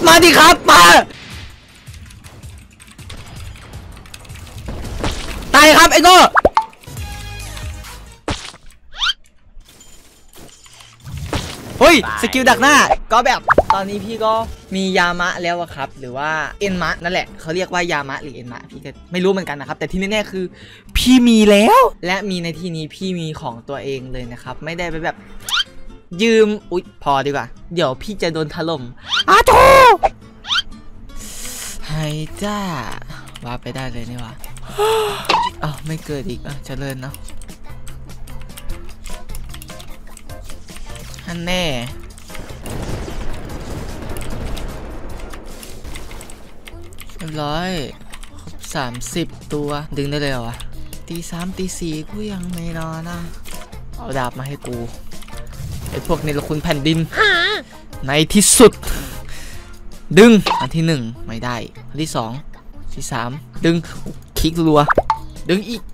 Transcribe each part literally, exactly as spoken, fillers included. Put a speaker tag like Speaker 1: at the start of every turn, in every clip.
Speaker 1: มาดิครับมาตายครับไอ้โง่เฮ้ยสกิลดักหน้าก็แบบตอนนี้พี่ก็มียามะแล้วอะครับหรือว่าเอ็นมะนั่นแหละเขาเรียกว่ายามะหรือเอ็นมะพี่ก็ไม่รู้เหมือนกันนะครับแต่ที่แน่ๆคือพี่มีแล้วและมีในที่นี้พี่มีของตัวเองเลยนะครับไม่ได้ไปแบบยืมอุ๊ยพอดีกว่าเดี๋ยวพี่จะโดนถล่มอาโถไฮจ้าว่าไปได้เลยนี่วะอ้าวไม่เกิดอีกอ่ะเจริญเนาะฮันแน่เรียบร้อยครบสามสิบตัวดึงได้เลยเหรอวะตีสามตีสี่กูยังไม่นอนนะเอาดาบมาให้กูไอ้พวกนี้ละคุณแผ่นดินในที่สุดดึงอันที่หนึ่งไม่ได้อันที่สองที่สามดึงคลิกรัวดึงอีก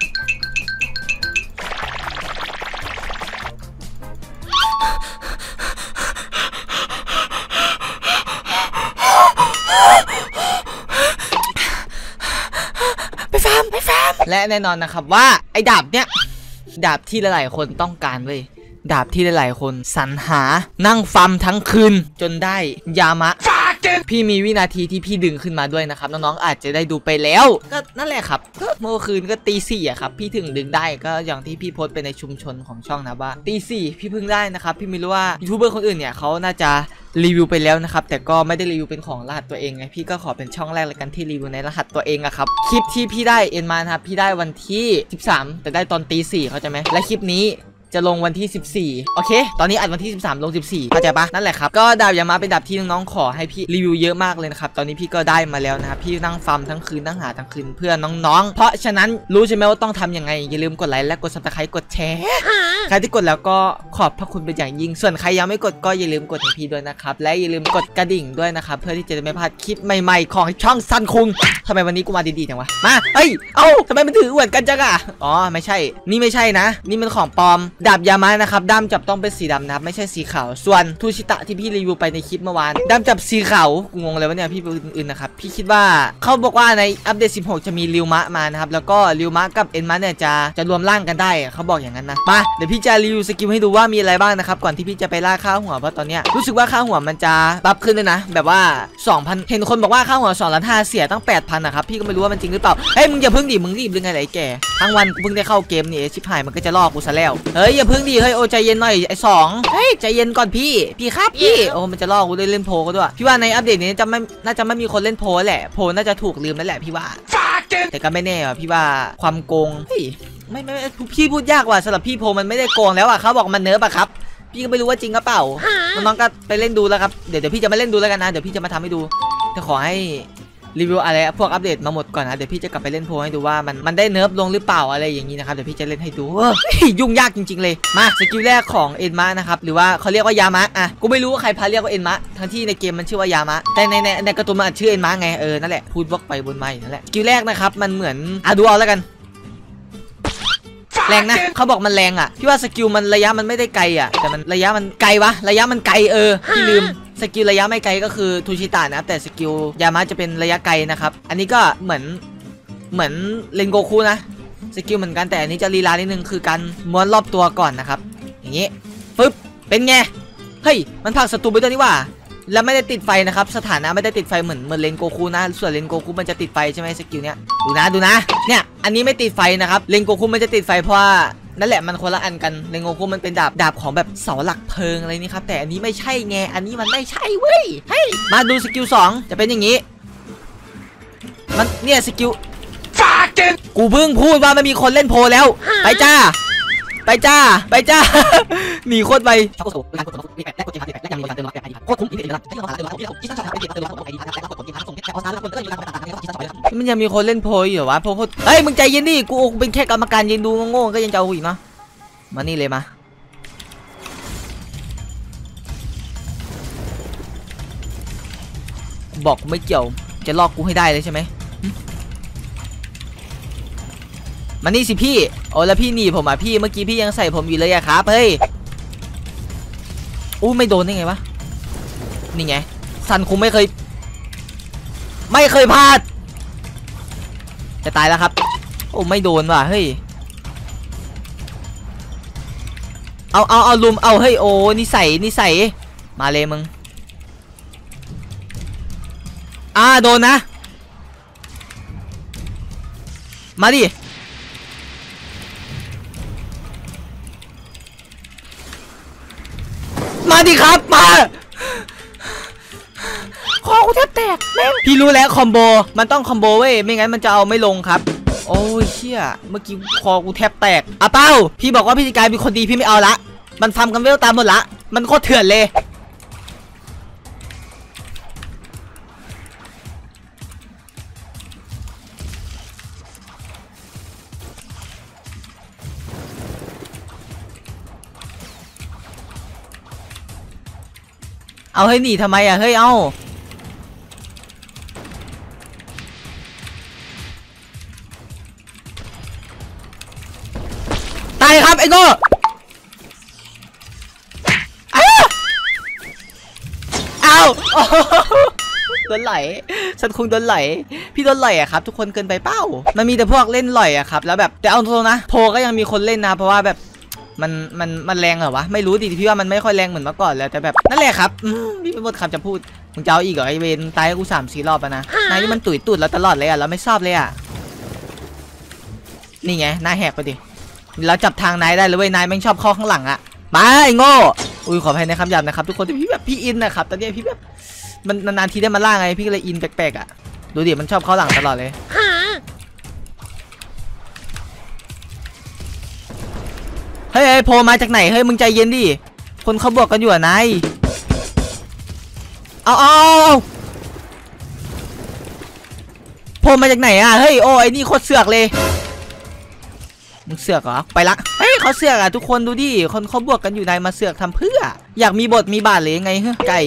Speaker 1: ไปฟาร์มไปฟาร์มและแน่นอนนะครับว่าไอ้ดาบเนี้ยดาบที่หลายๆคนต้องการเว้ยดาบที่หลายๆคนสรรหานั่งฟาร์มทั้งคืนจนได้ยามะพี่มีวินาทีที่พี่ดึงขึ้นมาด้วยนะครับน้องๆอาจจะได้ดูไปแล้วก็นั่นแหละครับก็เมื่อคืนก็ตีสี่อะครับพี่ถึงดึงได้ก็อย่างที่พี่โพสต์ไปในชุมชนของช่องนะว่าตีสี่พี่เพิ่งได้นะครับพี่ไม่รู้ว่ายูทูบเบอร์คนอื่นเนี่ยเขาน่าจะรีวิวไปแล้วนะครับแต่ก็ไม่ได้รีวิวเป็นของรหัสตัวเองไงพี่ก็ขอเป็นช่องแรกเลยกันที่รีวิวในรหัสตัวเองอะครับคลิปที่พี่ได้เอ็นมาครับพี่ได้วันที่สิบสามแต่ได้ตอนตีสี่เข้าใจไหมและคลิปนี้จะลงวันที่สิบสี่โอเคตอนนี้อัดวันที่สิบสามลงสิบสี่เข้าใจปะนั่นแหละครับก็ดาบยามาเป็นดาบที่น้องๆขอให้พี่รีวิวเยอะมากเลยนะครับตอนนี้พี่ก็ได้มาแล้วนะครับพี่นั่งฟาร์มทั้งคืนนั่งหาทั้งคืนเพื่อน้องๆเพราะฉะนั้นรู้ใช่ไหมว่าต้องทำยังไงอย่าลืมกดไลค์และกดซับสไครต์กดแชร์ใครที่กดแล้วก็ขอบพระคุณเป็นอย่างยิ่งส่วนใครยังไม่กดก็อย่าลืมกดให้พี่ด้วยนะครับและอย่าลืมกดกระดิ่งด้วยนะครับเพื่อที่จะไม่พลาดคลิปใหม่ๆของช่องซันคุงทำไมวันนี้กูมาดีๆจังวะมาเอ้ยเอ้าทำไมมันถืออวดกันจังอ่ะอ๋อไม่ใช่นี่ไม่ใช่นะนี่มันของปลอมดาบยามานะครับด้ามจับต้องเป็นสีดำนะครับไม่ใช่สีขาวส่วนทูชิตะที่พี่รีวิวไปในคลิปเมื่อวานด้ามจับสีขาวงงเลยวะเนี่ยพี่อื่นๆนะครับพี่คิดว่าเขาบอกว่าในอัปเดตสิบหกจะมีริวมะมานะครับแล้วก็ริวมะกับเอ็นมะเนี่ยจะจะรวมร่างกันได้เขาบอกอย่างนั้นนะมาเดี๋ยวพี่จะรีวิวสกิลให้ดูว่ามีอะไรบ้างนะครับก่อนที่พี่จะไปล่าค่าหัวเพราะตอนเนี้ยรู้สึกว่าค่าหัวมันจะปรับขึ้นเลยนะแบบว่า สองพัน เห็นคนบอกว่าค่าหัวสองล้านห้าเสียตั้ง แปดพัน นะครับพี่ก็ไม่รู้ว่ามันจริงหรือเปล่าเฮ้ยมึงอย่าพึ่งดิมึงรีบหรือไงไหนแกทั้งวันกูเพิ่งได้เข้าเกมนี่ชิบหายมันก็จะลอกกูซะแล้วเฮ้ยอย่าพึ่งดิเฮ้ยโอใจเย็นหน่อยไอ้สองเฮ้ยใจเย็นก่อนพี่พี่ครับพี่โอ้มันจะลอกกูได้เล่นโพก็ด้วยพี่ว่าในอัปเดตนี้จะไม่น่าจะไม่มีคนเล่นโพแหละโพน่าจะถูกลืมนั่นแหละพี่ว่าแต่ก็ไม่แน่อ่ะพี่ว่าความโกงเฮ้ยไม่ไม่พี่พูดยากว่ะสำหรับพี่โพมันไม่ได้โกงแล้วอ่ะเขาบอกมันเนิร์ฟอะครับพี่ก็ไม่รู้ว่าจริงหรือเปล่าน้องๆก็ไปเล่นดูแล้วครับเดี๋ยวเดี๋ยวพี่จะมาเล่นดูแล้วกันนะเดี๋ยวพี่จะมาทำให้ดูแต่ขอให้รีวิวอะไรพวกอัปเดตมาหมดก่อนนะเดี๋ยวพี่จะกลับไปเล่นโพให้ดูว่ามันมันได้เนิร์ฟลงหรือเปล่าอะไรอย่างนี้นะครับเดี๋ยวพี่จะเล่นให้ดูยุ่งยากจริงๆเลยมาสกิลแรกของเอ็นมะนะครับหรือว่าเขาเรียกว่ายามะอ่ะกูไม่รู้ว่าใครพาเรียกว่าเอ็นมะทั้งที่ในเกมมันชื่อว่ายามะแต่ในในในการ์ตูนมันชื่อเอ็นมะไงเออนั่นแหละพูดวกไปบนไม้นั่นแหละสกิลแรกนะครับมันเหมือนอ่ะดูเอาแล้วกันแรงนะเขาบอกมันแรงอ่ะพี่ว่าสกิลมันระยะมันไม่ได้ไกลอ่ะแต่มันระยะมันไกลวะระยะมันไกลเออพี่ลืมสกิลระยะไม่ไกลก็คือทูชิตะนะแต่สกิลยามะจะเป็นระยะไกลนะครับอันนี้ก็เหมือนเหมือนเลนโกคุนะสกิลเหมือนกันแต่อันนี้จะลีลานิดนึงคือการม้วนรอบตัวก่อนนะครับอย่างนี้ปึ๊บเป็นไงเฮ้ยมันผลักศัตรูไปด้วยนี่ว่าแล้วไม่ได้ติดไฟนะครับสถานะไม่ได้ติดไฟเหมือนเหมือนเลนโกคุนะส่วนเลนโกคุมันจะติดไฟใช่ไหมสกิลเนี้ยดูนะดูนะเนี่ยอันนี้ไม่ติดไฟนะครับเลนโกคุมันจะติดไฟเพราะว่านั่นแหละมันคนละอันกันเลนโกคุมันเป็นดาบดาบของแบบเสาหลักเพลิงอะไรนี่ครับแต่อันนี้ไม่ใช่ไงอันนี้มันไม่ใช่เว้ยเฮ้ยมาดูสกิลสองจะเป็นอย่างนี้มันเนี่ยสกิลกูเพิ่งพูดว่าไม่มีคนเล่นโพแล้วไปจ้าไปจ้าไปจ้าหนีโคตรไปมันยังมีคนเล่นโพยอยู่วะโพโคตรเฮ้ยมึงใจเย็นดิกูเป็นแค่กรรมการยืนดูโง่ๆก็ยังจะเอาอีกเนาะมานี่เลยมาบอกไม่เกี่ยวจะลอกกูให้ได้เลยใช่ไหมมานี่สิพี่โอ้แล้วพี่หนีผมอ่ะพี่เมื่อกี้พี่ยังใส่ผมอยู่เลยอะครับเฮ้ยอู้ไม่โดนได้ไงวะนี่ไงซันคุงไม่เคยไม่เคยพลาดจะตายแล้วครับโอ้ไม่โดนว่ะเฮ้ยเอาเอาเอาลุมเอาเฮ้ยโอ้นิสัยนิสัยมาเลยมึงอ่าโดนนะมาดิมาดิครับมาคอกูแทบแตกแม่งพี่รู้แล้วคอมโบมันต้องคอมโบเว้ยไม่งั้นมันจะเอาไม่ลงครับโอ้ยเชี่ยเมื่อกี้คอกูแทบแตกอ่ะเป้าพี่บอกว่าพี่จะกลายเป็นคนดีพี่ไม่เอาละมันทำกันเวลตามหมดละมันโคตรเถื่อนเลยเอาให้หนีทำไมอ่ะเฮ้ยเอาตายครับไอ้โง่เอาโดนไหลฉันคงโดนไหลพี่โดนไหลอะครับทุกคนเกินไปเป้ามันมีแต่พวกเล่นไหลอะครับแล้วแบบแต่เอาตรงนะโพก็ยังมีคนเล่นนะเพราะว่าแบบมันมันมันแรงเหรอวะไม่รู้ดิพี่ว่ามันไม่ค่อยแรงเหมือนเมื่อก่อนแล้วแต่แบบนั่นแหละครับพี่ไม่หมดคำจะพูดมึงจะเอาอีกเหรอไอเวนตายกูสามสี่รอบแล้วนะนายนี่มันตุ๋ยตุ่นเราตลอดเลยอะเราไม่ชอบเลยอะนี่ไงหน้าแหกไปดิเราจับทางนายได้เลยเว้ยนายแม่งชอบเข้าข้างหลังอะมาไอ้โง่อุ้ยขออภัยในคำหยาบนะครับทุกคนแต่พี่แบบพี่อินนะครับตอนนี้พี่แบบมันนานๆทีได้มาล่าไงพี่เลยอินแปลกๆอะดูดิมันชอบเข้าหลังตลอดเลยเฮ้ยโผล่มาจากไหนเฮ้ยมึงใจเย็นดิคนเขาบวกกันอยู่อ่ะนายเอาเอาโผล่มาจากไหนอ่ะเฮ้ยโอ้ไอ้นี่โคตรเสือกเลยมึงเสือกเหรอไปละเฮ้ยเขาเสือกอ่ะทุกคนดูดิคนเขาบวกกันอยู่นายมาเสือกทำเพื่ออยากมีบทมีบาทเลยไงเฮ้ยไก่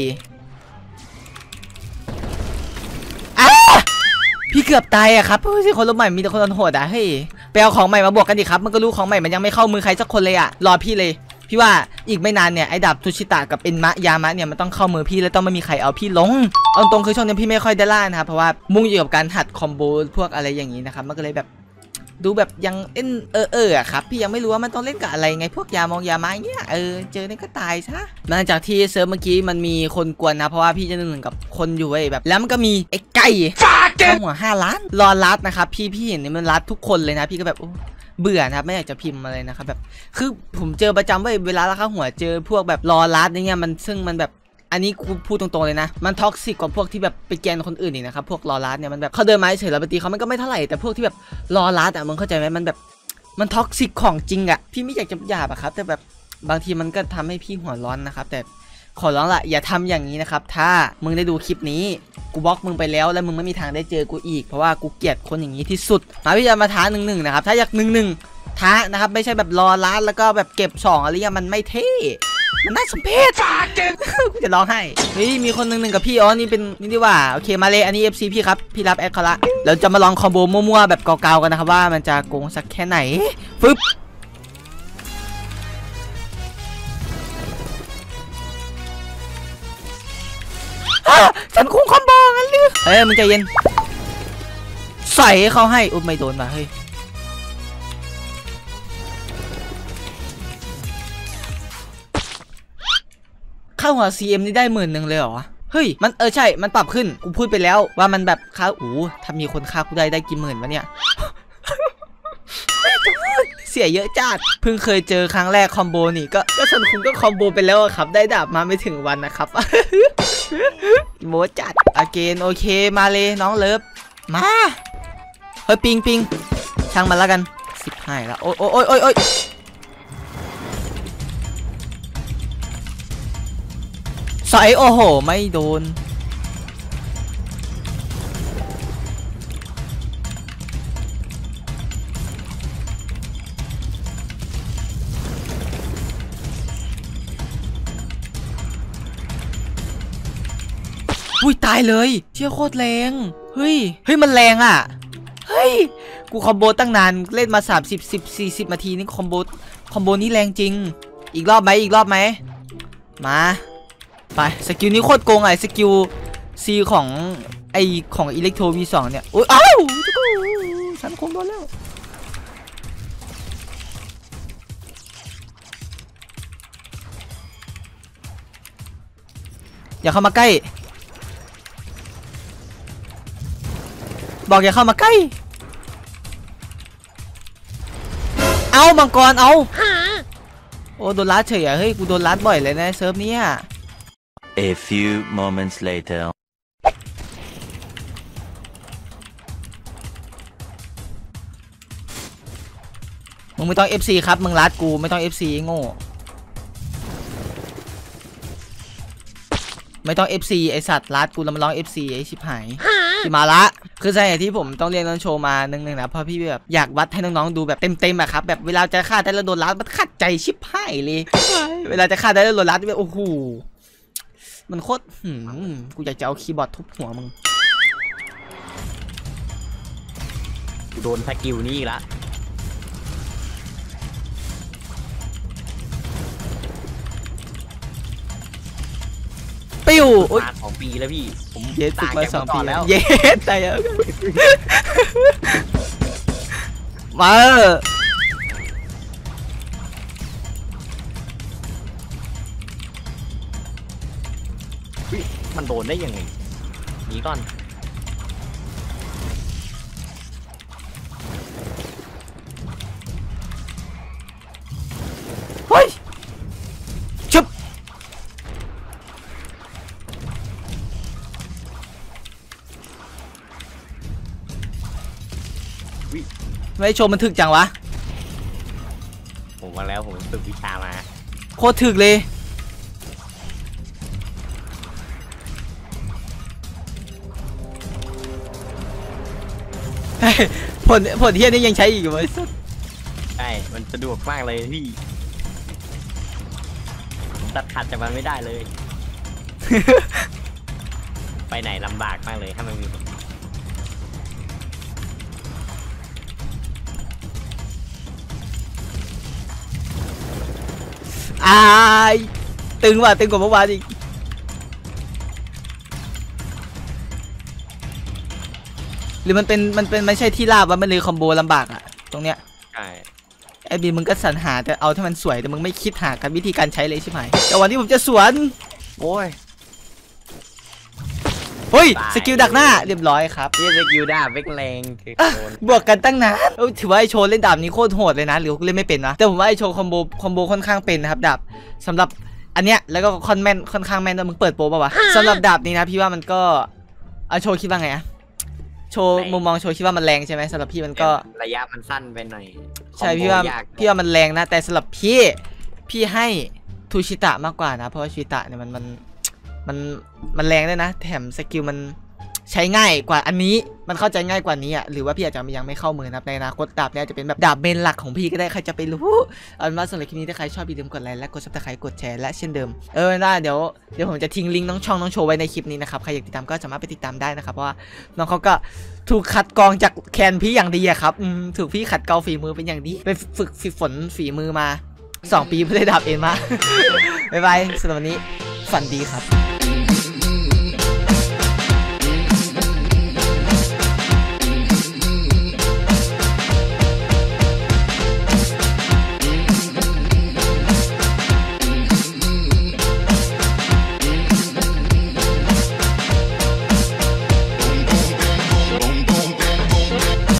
Speaker 1: พี่เกือบตายอะครับเฮ้ยคนรุ่นใหม่มีแต่คนโหดอะเฮ้ยไปเอาของใหม่มาบวกกันดิครับมันก็รู้ของใหม่มันยังไม่เข้ามือใครสักคนเลยอะรอพี่เลยพี่ว่าอีกไม่นานเนี่ยไอ้ดาบทุชิตะกับเอ็นมะยามะเนี่ยมันต้องเข้ามือพี่แล้วต้องไม่มีใครเอาพี่ลงเอาตรงคือช่วงนี้พี่ไม่ค่อยได้ล่านะครับเพราะว่ามุ่งอยู่กับการหัดคอมโบพวกอะไรอย่างนี้นะครับมันก็เลยแบบดูแบบยังเอ็นเออเอออะครับพี่ยังไม่รู้ว่ามันต้องเล่นกับอะไรไงพวกยามองยามาเงี้ยเออเจอนี่ก็ตายซะหลังจากที่เซิร์ฟเมื่อกี้มันมีคนกวนนะเพราะว่าพี่จะหนึ่งกับคนอยู่ไว้แบบแล้วมันก็มีไอ้ไก่เข้าหัวห้าล้านรอรัดนะครับพี่พี่เห็นนี่มันรัดทุกคนเลยนะพี่ก็แบบเบื่อนะครับไม่อยากจะพิมพ์อะไรนะครับแบบคือผมเจอประจำว่าเวลาราคาหัวเจอพวกแบบรอรัดอย่างเงี้ยมันซึ่งมันแบบอันนี้พูดตรงๆเลยนะมันท็อกซิกกว่าพวกที่แบบไปแกนคนอื่นอีกนะครับพวกรอรัดเนี่ยมันแบบเขาเดินมาเฉยแล้วปกติเขามันก็ไม่เท่าไหร่แต่พวกที่แบบรอรัดอ่ะมึงเข้าใจไหมมันแบบมันท็อกซิกของจริงอ่ะพี่ไม่อยากจะหยาบอะครับแต่แบบบางทีมันก็ทำให้พี่หัวร้อนนะครับแต่ขอร้องละอย่าทำอย่างนี้นะครับถ้ามึงได้ดูคลิปนี้กูบล็อกมึงไปแล้วแล้วมึงไม่มีทางได้เจอกูอีกเพราะว่ากูเกลียดคนอย่างนี้ที่สุดมาพี่จะมาท้าหนึ่งหนึ่งนะครับถ้าอยากหนึ่งหนึ่งท้านะครับไม่ใช่แบบรอรัดแล้วก็แบบเก็บสองอะไรเงี้ยมันไม่เท่มันน่าสมเพชกูจะร้องไห้เฮ้ยมีคนหนึ่งหนึ่งกับพี่อ๋อนี่เป็นนี่ดีว่าโอเคมาเลยอันนี้ เอฟ ซี พี่ครับพี่รับแอดเขาละเราจะมาลองคอมโบมั่วๆแบบเก่าๆกันนะครับว่ามันจะโกงสักแค่ไหนฟึบฉันคุ้มคอมโบงั้นเลยเฮ้ยมึงใจเย็นใส่เขาให้อุ๊บไม่โดนว่ะเฮ้ยค่าหัว ซี เอ็ม นี่ได้หมื่นหนึ่งเลยเหรอเฮ้ยมันเออใช่มันปรับขึ้นกูพูดไปแล้วว่ามันแบบค่าโอ้ถ้ามีคนค่ากูได้ได้กี่หมื่นวะเนี่ยเสียเยอะจัดเพิ่งเคยเจอครั้งแรกคอมโบนี่ก็ก็สันคุณก็คอมโบไปแล้วครับได้ดาบมาไม่ถึงวันนะครับโมจัดอเกนโอเคมาเลยน้องเลิฟมาเฮ้ยปิงปิงช่างมันแล้วกันสิบห้าแล้วโอ้ยโอ้ยโอ้ยโอ้ยใส่โอ้โหไม่โดนอุ้ยตายเลยเชี่ยโคตรแรงเฮ้ยเฮ้ยมันแรงอ่ะเฮ้ยกูคอมโบตั้งนานเล่นมาสามสิบ สิบ สี่สิบนาทีนี่คอมโบคอมโบนี้แรงจริงอีกรอบไหมอีกรอบไหมมาไปสกิลนี้โคตรโกงไอ้สกิลซีของไอของอิเล็กโทร วี สอง เนี่ยโอ้ยอ้าวฉันคงโดนแล้วอย่าเข้ามาใกล้บอกอย่าเข้ามาใกล้เอามังกรเอาโอ้โดนลัดเฉยอะเฮ้ยกูโดนลัดบ่อยเลยนะเซิร์ฟนี้
Speaker 2: A few moments later
Speaker 1: มึงไม่ต้อง เอฟ ซี ครับมึงลัดกูไม่ต้อง เอฟ ซี โง่ไม่ต้อง เอฟ ซี ไอสัตว์ลัดกูแล้วมาร้อง เอฟ ซี ไอชิบหายที่มาละคือสาเหตุที่ผมต้องเรียนน้องโชว์มาหนึ่งหนึ่งนะเพราะพี่แบบอยากวัดให้น้องๆดูแบบเต็มๆอะครับแบบเวลาจะฆ่าได้แล้วโดนลัดมันขัดใจชิบหายเลยเวลาจะฆ่าได้แล้วโดนลัดแบบโอ้โหมันโคตรหืมกูอยากจะเอาคีย์บอร์ดทุบหัวมึง
Speaker 3: กูโดนสกิลนี่ละ
Speaker 1: ปิ้ว
Speaker 3: มาสองปีแล้วพี่ผม
Speaker 1: เย็ดฝึกมาสองปี
Speaker 3: แล้ว
Speaker 1: เย็ดแต่ยังมา
Speaker 3: มันโดนได้ยังไงหนีก่อน
Speaker 1: เฮ้ยชุบไม่โชว์มันถึกจังวะ
Speaker 3: ผมมาแล้วผมฝึกวิชามา
Speaker 1: โคตรถึกเลยผลผลเทียนี่ยังใช้อีกไหม
Speaker 3: ใช่มันสะดวกมากเลยพี่ตัดขาดจากมันไม่ได้เลย ไปไหนลำบากมากเลยถ้ามันมี
Speaker 1: อายตึงว่ะตึงกว่าเมื่อวานอีกหรือมันเป็นมันเป็นไม่ใช่ที่ราบว่ามันเลยคอมโบลำบากอะตรงเนี้ย
Speaker 3: ใช่
Speaker 1: ไอ้บีมึงก็สรรหาแต่เอาถ้ามันสวยแต่มึงไม่คิดหากันวิธีการใช้เลยใช่ไหมแต่วันนี้ผมจะสวน
Speaker 3: โอ้ย
Speaker 1: เฮ้ยสกิลดักหน้าเรียบร้อยครับ
Speaker 3: นี่สกิลดาบเวกแรง
Speaker 1: บวกกันตั้งนานถือว่าไอโชว์เล่นดาบนี้โคตรโหดเลยนะหรือเล่นไม่เป็นนะแต่ผมว่าไอโชว์คอมโบคอมโบค่อนข้างเป็นนะครับดาบสำหรับอันเนี้ยแล้วก็ค่อนแม่นค่อนข้างแม่นด้วยมึงเปิดโปรป่าวะสำหรับดาบนี้นะพี่ว่ามันก็ไอโชว์คิดว่าไงอะโชว์มุมมองโชว์คิดว่ามันแรงใช่ไหมสำหรับพี่มันก็
Speaker 3: ระยะมันสั้นไปหน่อย
Speaker 1: ใช่พี่ว่าพี่ว่ามันแรงนะแต่สำหรับพี่พี่ให้ทูชิตะมากกว่านะเพราะว่าชิตะเนี่ยมันมันมันมันแรงด้วยนะแถมสกิลมันใช้ง่ายกว่าอันนี้มันเข้าใจง่ายกว่านี้อ่ะหรือว่าพี่อาจจะยังไม่เข้ามือนะในอนาคตดาบเนี่ยจะเป็นแบบดาบเมนหลักของพี่ก็ได้ใครจะไปรู้เอาเป็นว่าสำหรับคลิปนี้ถ้าใครชอบอย่าลืมกดไลค์และกดซับสไครต์กดแชร์และเช่นเดิมเออได้เดี๋ยวเดี๋ยวผมจะทิ้งลิงก์น้องช่องน้องโชว์ไว้ในคลิปนี้นะครับใครอยากติดตามก็สามารถไปติดตามได้นะครับเพราะว่าน้องเขาก็ถูกคัดกรองจากแคนพี่อย่างดีอะครับถูกพี่ขัดเกลาฝีมือเป็นอย่างดีไปฝึกฝึกฝนฝีมือมาสองปีเพื่อได้ดาบเอ็นมาบ๊ายบายสำหรับวันนี้ฝันดีครับ